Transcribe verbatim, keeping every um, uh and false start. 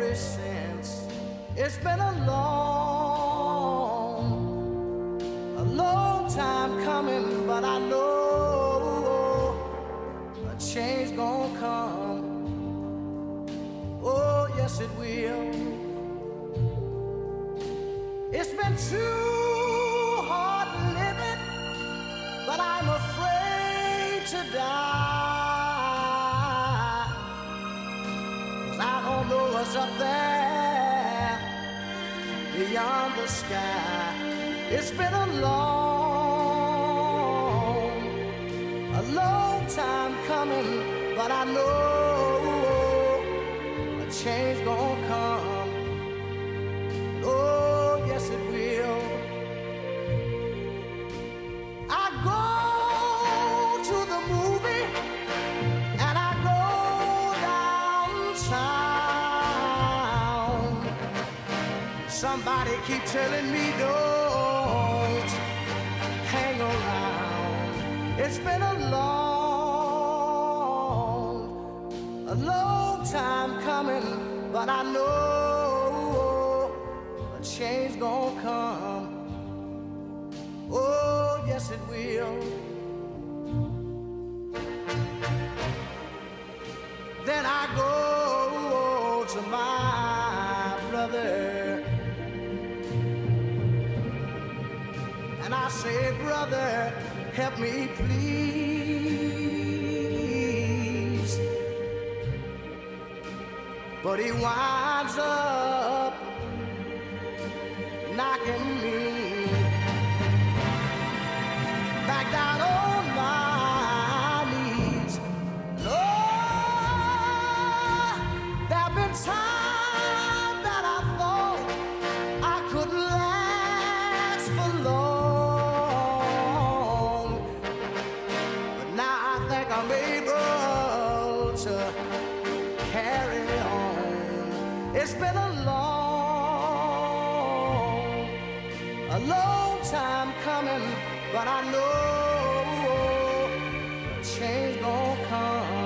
ever since. It's been a long, a long time coming, but I know a change gonna come. Oh, yes it will. It's been too hard living, but I'm afraid to die. 'Cause I don't know what's up there beyond the sky. It's been a long, a long time coming, but I know a change gonna come. Oh, yes it will. I go to the movie and I go downtown. Somebody keep telling me don't hang around. It's been a long, a long time coming, but I know a change gonna come. Oh, yes it will. Then I go to my brother and I say, brother, help me please. But he winds up knocking me back down on my knees. Lord, there've been times that I thought I could last for long, but now I think I'm able to carry on. It's been a long, a long time coming, but I know change gon' come.